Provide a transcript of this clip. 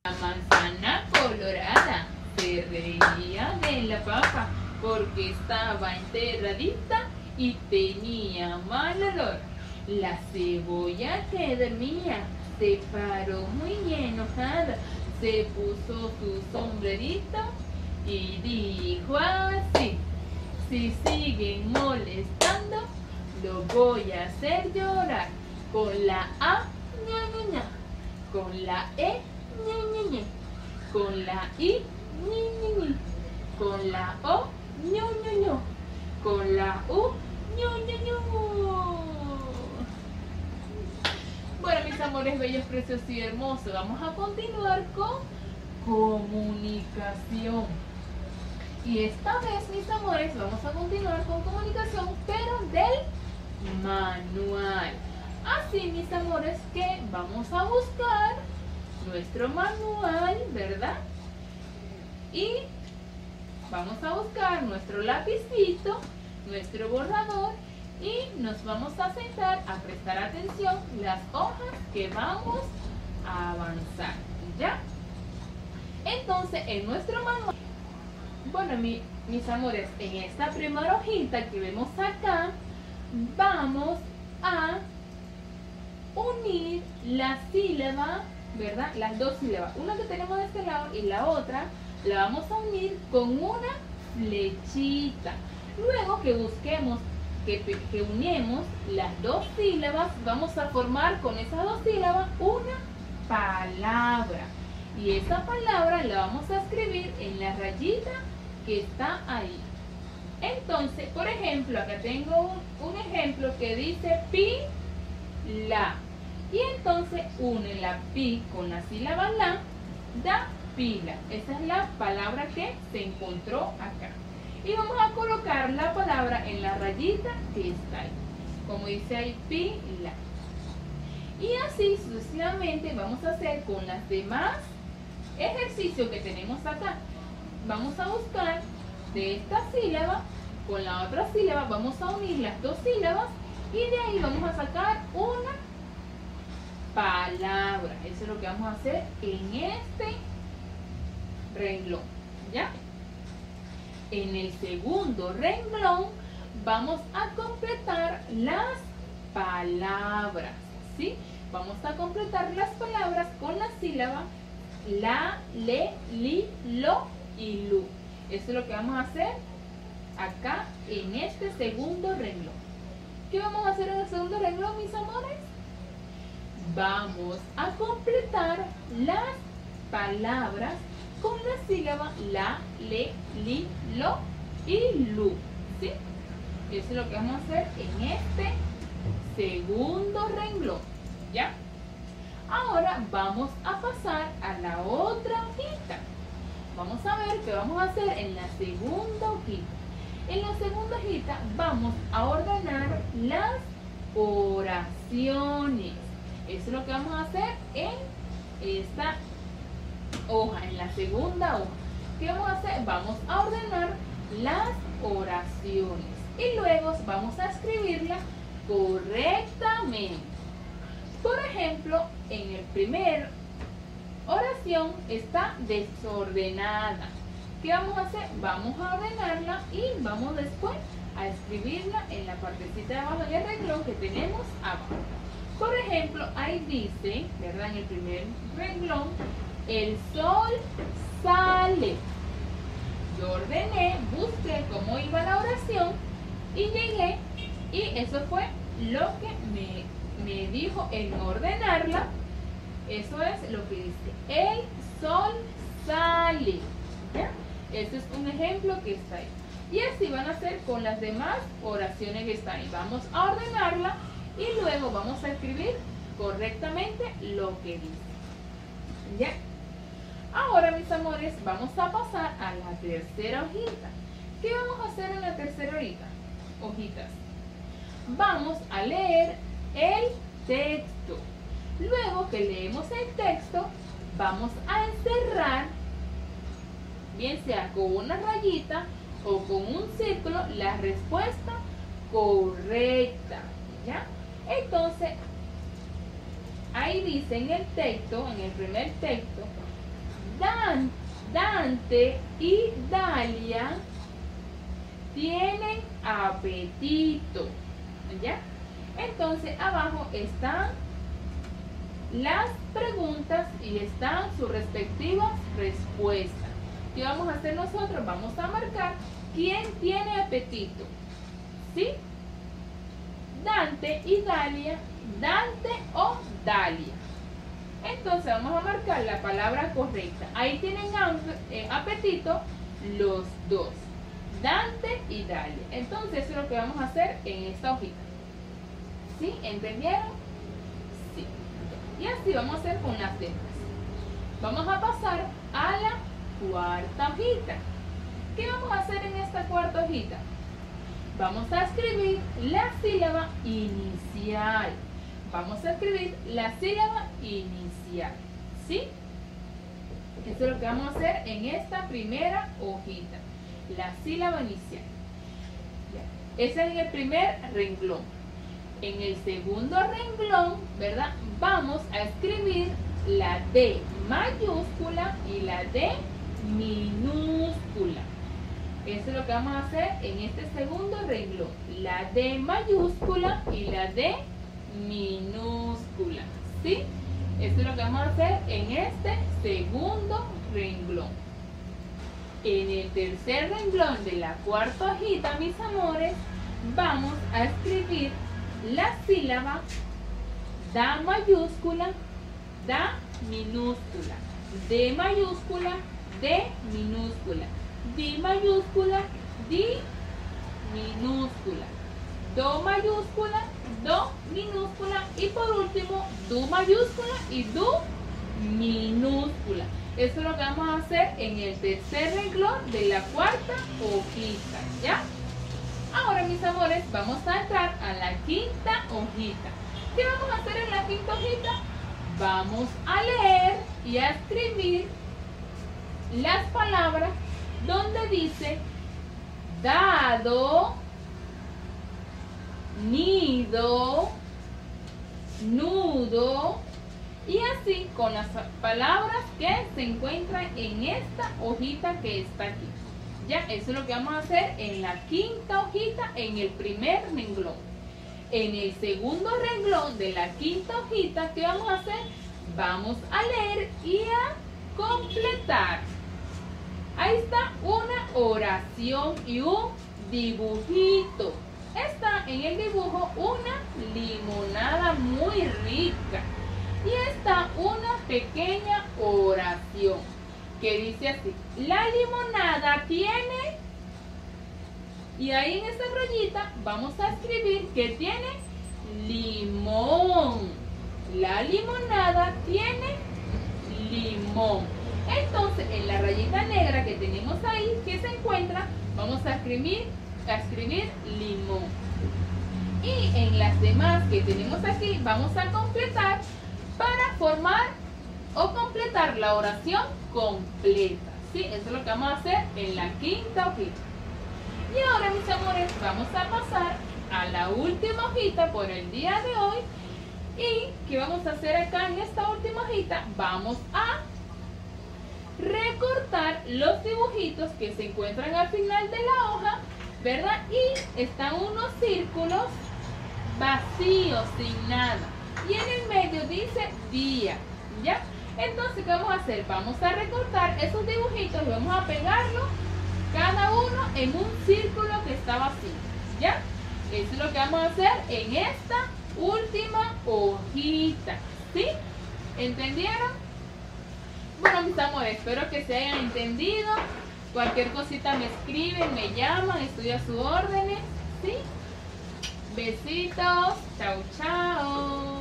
La manzana colorada se reía de la papa porque estaba enterradita y tenía mal olor. La cebolla que dormía se paró muy enojada, se puso su sombrerito y dijo así: si siguen molestando, lo voy a hacer llorar. Con la A, ña, ña, ña. Con la E, ña, ña, ña. Con la I, ñi, ñi, ñi. Con la O, ñu, ñu, ñu. Con la U, ñu, ñu, ñu. Bueno, mis amores bellos, preciosos y hermosos, vamos a continuar con comunicación. Y esta vez, mis amores, vamos a continuar con comunicación, pero del manual. Así, mis amores, que vamos a buscar nuestro manual, ¿verdad? Y vamos a buscar nuestro lapicito, nuestro borrador, y nos vamos a sentar a prestar atención las hojas que vamos a avanzar, ¿ya? Entonces, en nuestro manual, bueno, mis amores, en esta primera hojita que vemos acá, vamos a unir la sílaba, ¿verdad? Las dos sílabas, una que tenemos de este lado y la otra, la vamos a unir con una flechita. Luego que busquemos, que unimos las dos sílabas, vamos a formar con esas dos sílabas una palabra. Y esa palabra la vamos a escribir en la rayita que está ahí. Entonces, por ejemplo, acá tengo un ejemplo que dice la. Y entonces une la pi con la sílaba la, da pila. Esa es la palabra que se encontró acá. Y vamos a colocar la palabra en la rayita que está ahí. Como dice ahí, pila. Y así sucesivamente vamos a hacer con las demás ejercicios que tenemos acá. Vamos a buscar de esta sílaba con la otra sílaba, vamos a unir las dos sílabas y de ahí vamos a sacar una palabra. Eso es lo que vamos a hacer en este renglón, ¿ya? En el segundo renglón vamos a completar las palabras, ¿sí? Vamos a completar las palabras con la sílaba la, le, li, lo y lu. Eso es lo que vamos a hacer acá en este segundo renglón. ¿Qué vamos a hacer en el segundo renglón, mis amores? Vamos a completar las palabras con la sílaba la, le, li, lo y lu, ¿sí? Eso es lo que vamos a hacer en este segundo renglón, ¿ya? Ahora vamos a pasar a la otra hojita. Vamos a ver qué vamos a hacer en la segunda hojita. En la segunda hojita vamos a ordenar las oraciones. Eso es lo que vamos a hacer en esta hoja, en la segunda hoja. ¿Qué vamos a hacer? Vamos a ordenar las oraciones y luego vamos a escribirlas correctamente. Por ejemplo, en el primer oración está desordenada. ¿Qué vamos a hacer? Vamos a ordenarla y vamos después a escribirla en la partecita de abajo del renglón que tenemos abajo. Por ejemplo, ahí dice, ¿verdad? En el primer renglón, el sol sale. Yo ordené, busqué cómo iba la oración y llegué, y eso fue lo que me dijo en ordenarla. Eso es lo que dice, el sol sale, ¿ya? Este es un ejemplo que está ahí. Y así van a hacer con las demás oraciones que están ahí. Vamos a ordenarla y luego vamos a escribir correctamente lo que dice, ¿ya? Ahora, mis amores, vamos a pasar a la tercera hojita. ¿Qué vamos a hacer en la tercera hojita? Hojitas. Vamos a leer el texto. Luego que leemos el texto, vamos a encerrar, bien sea con una rayita o con un círculo, la respuesta correcta, ¿ya? Entonces, ahí dice en el texto, en el primer texto, Dante y Dalia tienen apetito. ¿Ya? Entonces abajo están las preguntas y están sus respectivas respuestas. ¿Qué vamos a hacer nosotros? Vamos a marcar quién tiene apetito. ¿Sí? Dante y Dalia, Dante o Dalia. Entonces vamos a marcar la palabra correcta. Ahí tienen apetito los dos, Dante y Dalia. Entonces eso es lo que vamos a hacer en esta hojita. ¿Sí? ¿Entendieron? Sí. Y así vamos a hacer con las demás. Vamos a pasar a la cuarta hojita. ¿Qué vamos a hacer en esta cuarta hojita? Vamos a escribir la sílaba inicial. Vamos a escribir la sílaba inicial. ¿Sí? Eso es lo que vamos a hacer en esta primera hojita. La sílaba inicial. Ya. Ese es en el primer renglón. En el segundo renglón, ¿verdad? Vamos a escribir la D mayúscula y la D minúscula. Eso es lo que vamos a hacer en este segundo renglón. La D mayúscula y la D minúscula. ¿Sí? Eso es lo que vamos a hacer en este segundo renglón. En el tercer renglón de la cuarta hojita, mis amores, vamos a escribir la sílaba Da mayúscula, Da minúscula, D mayúscula, D minúscula, Di mayúscula, Di minúscula, Do mayúscula, Do minúscula y por último Du mayúscula y Du minúscula. Eso es lo que vamos a hacer en el tercer renglón de la cuarta hojita, ¿ya? Ahora, mis amores, vamos a entrar a la quinta hojita. ¿Qué vamos a hacer en la quinta hojita? Vamos a leer y a escribir las palabras donde dice dado, nido, nudo, y así con las palabras que se encuentran en esta hojita que está aquí. Ya, eso es lo que vamos a hacer en la quinta hojita, en el primer renglón. En el segundo renglón de la quinta hojita, ¿qué vamos a hacer? Vamos a leer y a completar. Ahí está una oración y un dibujito. Está en el dibujo una limonada muy rica. Y está una pequeña oración que dice así: la limonada tiene, y ahí en esa rayita vamos a escribir que tiene limón. La limonada tiene limón. Entonces en la rayita negra que tenemos ahí, que se encuentra, vamos a escribir limón. Y en las demás que tenemos aquí vamos a completar para formar o completar la oración completa. ¿Sí? Eso es lo que vamos a hacer en la quinta hojita. Y ahora, mis amores, vamos a pasar a la última hojita por el día de hoy. ¿Y qué vamos a hacer acá en esta última hojita? Vamos a recortar los dibujitos que se encuentran al final de la hoja, ¿verdad? Y están unos círculos vacíos, sin nada. Y en el medio dice día, ¿ya? Entonces, ¿qué vamos a hacer? Vamos a recortar esos dibujitos y vamos a pegarlos cada uno en un círculo que está vacío, ¿ya? Eso es lo que vamos a hacer en esta última hojita, ¿sí? ¿Entendieron? Bueno, mis amores, espero que se hayan entendido. Cualquier cosita me escriben, me llaman, estoy a sus órdenes, ¿sí? Besitos, chao, chao.